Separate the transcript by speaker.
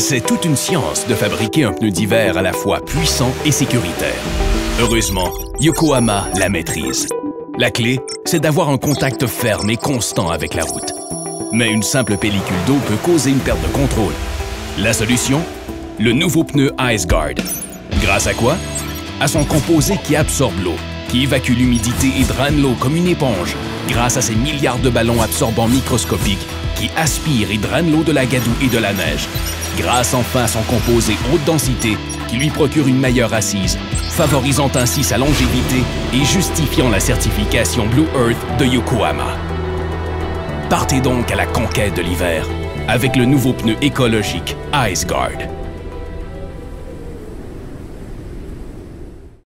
Speaker 1: C'est toute une science de fabriquer un pneu d'hiver à la fois puissant et sécuritaire. Heureusement, Yokohama la maîtrise. La clé, c'est d'avoir un contact ferme et constant avec la route. Mais une simple pellicule d'eau peut causer une perte de contrôle. La solution? Le nouveau pneu Ice Guard. Grâce à quoi? À son composé qui absorbe l'eau, qui évacue l'humidité et draine l'eau comme une éponge, grâce à ses milliards de ballons absorbants microscopiques qui aspirent et drainent l'eau de la gadoue et de la neige, grâce enfin à son composé haute densité qui lui procure une meilleure assise, favorisant ainsi sa longévité et justifiant la certification Blue Earth de Yokohama. Partez donc à la conquête de l'hiver avec le nouveau pneu écologique Ice Guard.